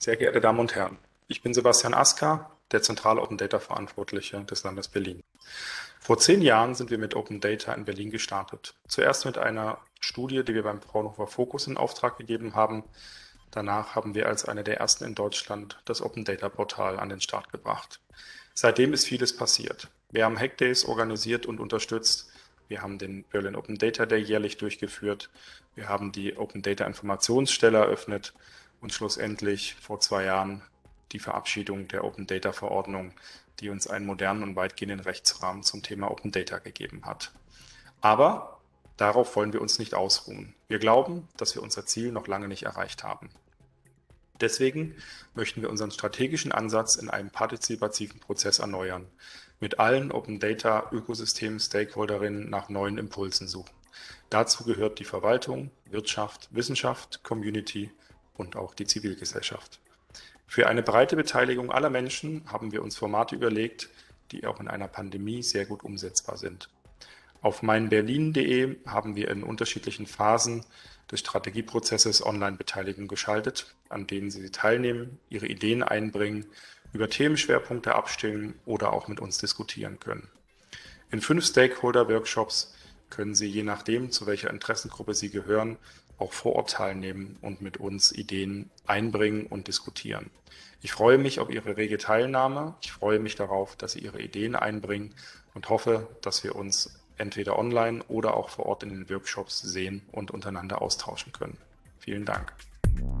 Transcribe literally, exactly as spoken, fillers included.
Sehr geehrte Damen und Herren, ich bin Sebastian Aska, der zentrale Open Data Verantwortliche des Landes Berlin. Vor zehn Jahren sind wir mit Open Data in Berlin gestartet. Zuerst mit einer Studie, die wir beim Fraunhofer Focus in Auftrag gegeben haben. Danach haben wir als eine der ersten in Deutschland das Open Data Portal an den Start gebracht. Seitdem ist vieles passiert. Wir haben Hackdays organisiert und unterstützt. Wir haben den Berlin Open Data Day jährlich durchgeführt. Wir haben die Open Data Informationsstelle eröffnet und schlussendlich vor zwei Jahren die Verabschiedung der Open Data Verordnung, die uns einen modernen und weitgehenden Rechtsrahmen zum Thema Open Data gegeben hat. Aber darauf wollen wir uns nicht ausruhen. Wir glauben, dass wir unser Ziel noch lange nicht erreicht haben. Deswegen möchten wir unseren strategischen Ansatz in einem partizipativen Prozess erneuern, mit allen Open Data Ökosystem Stakeholderinnen nach neuen Impulsen suchen. Dazu gehört die Verwaltung, Wirtschaft, Wissenschaft, Community und auch die Zivilgesellschaft. Für eine breite Beteiligung aller Menschen haben wir uns Formate überlegt, die auch in einer Pandemie sehr gut umsetzbar sind. Auf meinberlin punkt de haben wir in unterschiedlichen Phasen des Strategieprozesses Online-Beteiligung geschaltet, an denen Sie teilnehmen, Ihre Ideen einbringen, über Themenschwerpunkte abstimmen oder auch mit uns diskutieren können. In fünf Stakeholder-Workshops können Sie, je nachdem, zu welcher Interessengruppe Sie gehören, auch vor Ort teilnehmen und mit uns Ideen einbringen und diskutieren. Ich freue mich auf Ihre rege Teilnahme. Ich freue mich darauf, dass Sie Ihre Ideen einbringen und hoffe, dass wir uns entweder online oder auch vor Ort in den Workshops sehen und untereinander austauschen können. Vielen Dank.